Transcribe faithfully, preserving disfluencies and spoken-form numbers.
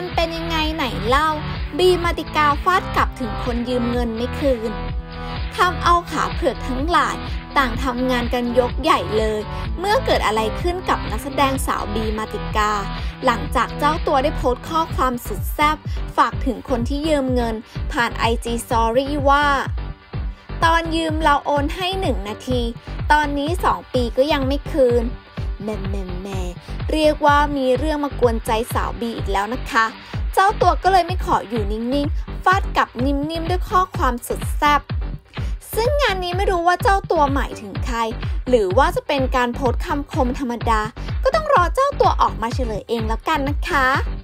มันเป็นยังไงไหนเล่าบีมาติกาฟาดกลับถึงคนยืมเงินไม่คืนทำเอาขาเผือกทั้งหลายต่างทำงานกันยกใหญ่เลยเมื่อเกิดอะไรขึ้นกับนักแสดงสาวบีมาติกาหลังจากเจ้าตัวได้โพสต์ข้อความสุดแซ่บฝากถึงคนที่ยืมเงินผ่าน ไอ จี Story ว่าตอนยืมเราโอนให้หนึ่งนาทีตอนนี้สองปีก็ยังไม่คืนแม่แม่แม่เรียกว่ามีเรื่องมากวนใจสาวบีอีกแล้วนะคะเจ้าตัวก็เลยไม่ขออยู่นิ่งๆฟาดกลับนิ่มๆด้วยข้อความสุดแซ่บซึ่งงานนี้ไม่รู้ว่าเจ้าตัวหมายถึงใครหรือว่าจะเป็นการโพสต์คำคมธรรมดาก็ต้องรอเจ้าตัวออกมาเฉลยเองแล้วกันนะคะ